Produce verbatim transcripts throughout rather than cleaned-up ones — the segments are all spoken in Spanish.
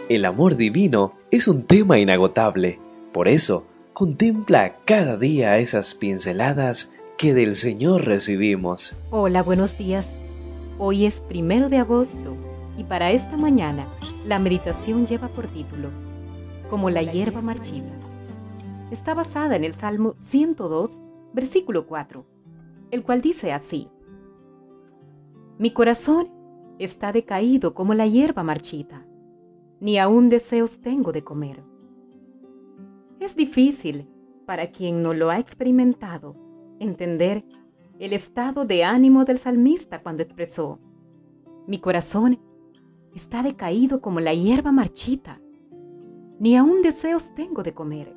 El amor divino es un tema inagotable. Por eso, contempla cada día esas pinceladas que del Señor recibimos. Hola, buenos días. Hoy es primero de agosto y para esta mañana la meditación lleva por título Como la hierba marchita. Está basada en el Salmo ciento dos, versículo cuatro, el cual dice así: Mi corazón está decaído como la hierba marchita, ni aún deseos tengo de comer. Es difícil, para quien no lo ha experimentado, entender el estado de ánimo del salmista cuando expresó: Mi corazón está decaído como la hierba marchita, ni aún deseos tengo de comer.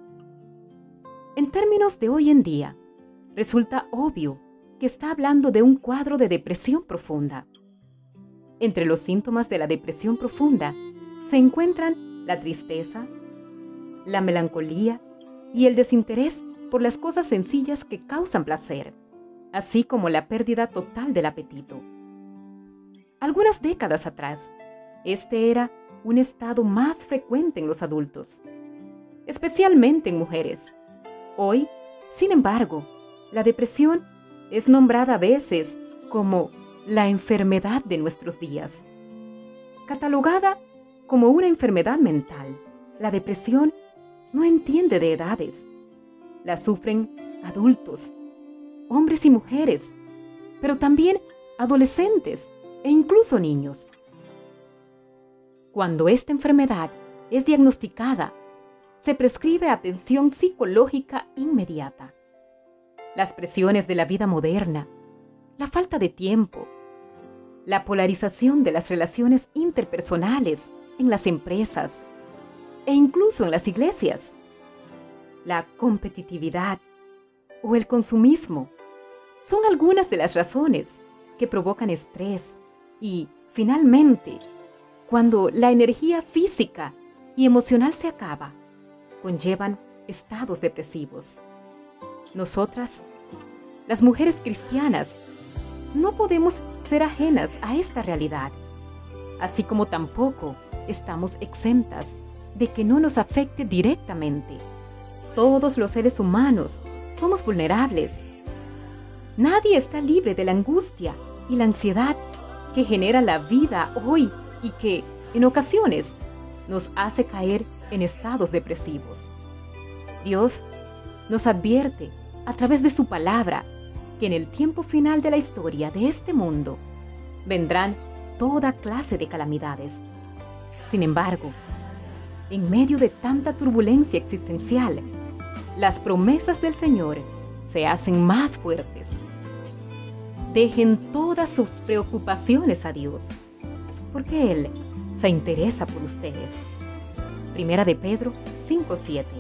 En términos de hoy en día, resulta obvio que está hablando de un cuadro de depresión profunda. Entre los síntomas de la depresión profunda se encuentran la tristeza, la melancolía y el desinterés por las cosas sencillas que causan placer, así como la pérdida total del apetito. Algunas décadas atrás, este era un estado más frecuente en los adultos, especialmente en mujeres. Hoy, sin embargo, la depresión es nombrada a veces como la enfermedad de nuestros días. Catalogada como una enfermedad mental, la depresión no entiende de edades. La sufren adultos, hombres y mujeres, pero también adolescentes e incluso niños. Cuando esta enfermedad es diagnosticada, se prescribe atención psicológica inmediata. Las presiones de la vida moderna, la falta de tiempo, la polarización de las relaciones interpersonales en las empresas e incluso en las iglesias, la competitividad o el consumismo son algunas de las razones que provocan estrés y, finalmente, cuando la energía física y emocional se acaba, conllevan estados depresivos. Nosotras, las mujeres cristianas, no podemos ser ajenas a esta realidad, así como tampoco estamos exentas de que no nos afecte directamente. Todos los seres humanos somos vulnerables. Nadie está libre de la angustia y la ansiedad que genera la vida hoy y que, en ocasiones, nos hace caer en estados depresivos. Dios nos advierte a través de su palabra que en el tiempo final de la historia de este mundo vendrán toda clase de calamidades. Sin embargo, en medio de tanta turbulencia existencial, las promesas del Señor se hacen más fuertes. Dejen todas sus preocupaciones a Dios, porque Él se interesa por ustedes. Primera de Pedro cinco siete.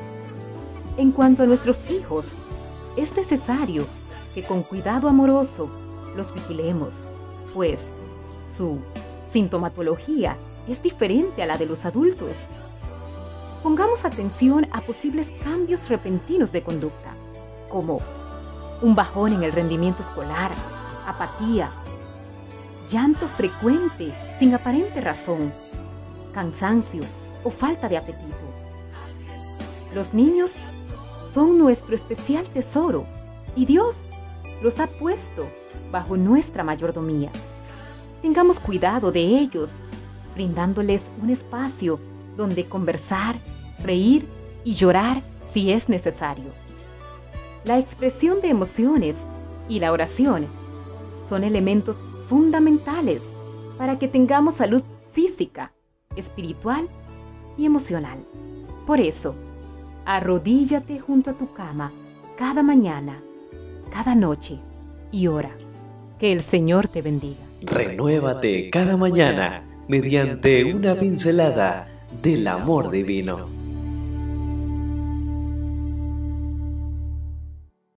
En cuanto a nuestros hijos, es necesario que con cuidado amoroso los vigilemos, pues su sintomatología es diferente a la de los adultos. Pongamos atención a posibles cambios repentinos de conducta, como un bajón en el rendimiento escolar, apatía, llanto frecuente sin aparente razón, cansancio o falta de apetito. Los niños son nuestro especial tesoro y Dios los ha puesto bajo nuestra mayordomía. Tengamos cuidado de ellos, brindándoles un espacio donde conversar, reír y llorar si es necesario. La expresión de emociones y la oración son elementos fundamentales para que tengamos salud física, espiritual y emocional. Por eso, arrodíllate junto a tu cama cada mañana, cada noche y ora. Que el Señor te bendiga. Renuévate cada mañana mediante una pincelada del amor divino.